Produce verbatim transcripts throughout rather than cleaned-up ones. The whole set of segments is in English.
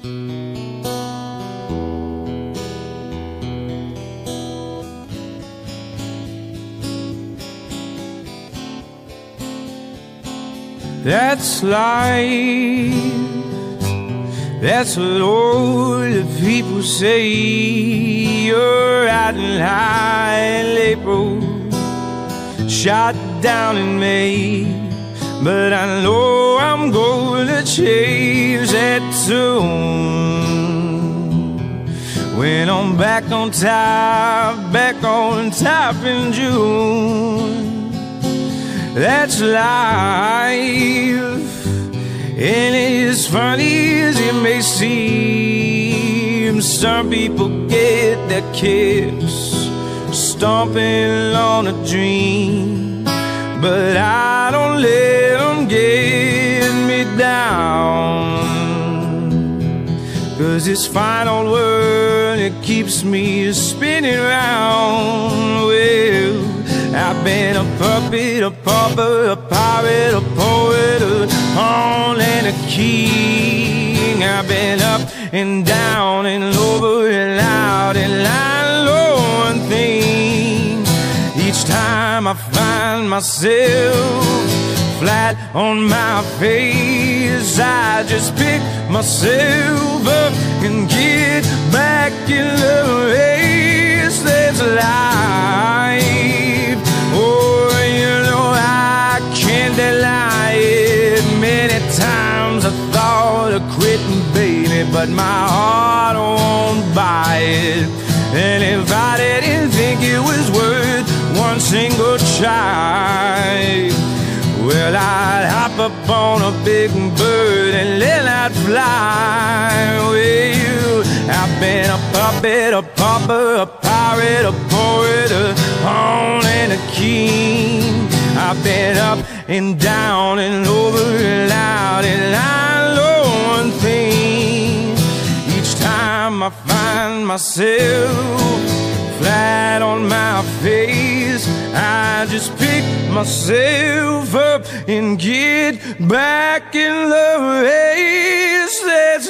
That's life, that's what all the people say. You're riding high in April, shot down in May. But I know I'm gonna change that tune when I'm back on top, back on top in June. That's life, and as funny as it may seem, some people get their kicks stomping on a dream. But I don't let them get me down, 'cause this fine old world, it keeps me spinning round. Well, I've been a puppet, a pauper, a pirate, a poet, a pawn and a king. I've been up and down and over and out and lying low one thing. Each time I find myself flat on my face, I just pick myself up and get back in the race. That's life. Oh, you know I can't deny it. Many times I thought of quitting, baby, but my heart won't buy it. And if I didn't think it was worth one single try, well, I'd hop up on a big bird and let that fly. Well, I've been a puppet, a pauper, a pirate, a poet, a pawn and a king. I've been up and down and over and out and lying low one thing. Each time I find myself flat on my face, I just pick myself up and get back in the race. That's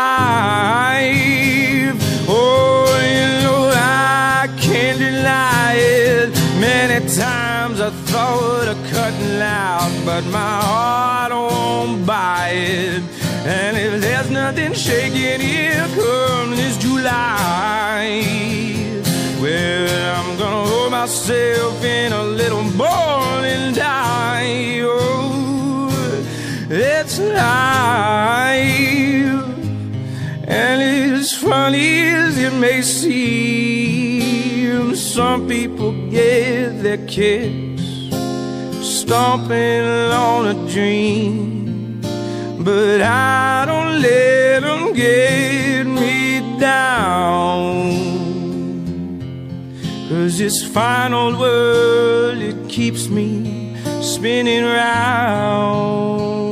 life. Oh, you know I can't deny it. Many times I thought of cutting out, but my heart won't buy it. And if there's nothing shaking, here comes this July. Well, I'm gonna hold myself in a little ball and die. Oh, it's life. And as funny as it may seem, some people get their kicks stomping on a dream. But I don't let them get me down, 'cause this fine old world, it keeps me spinning round.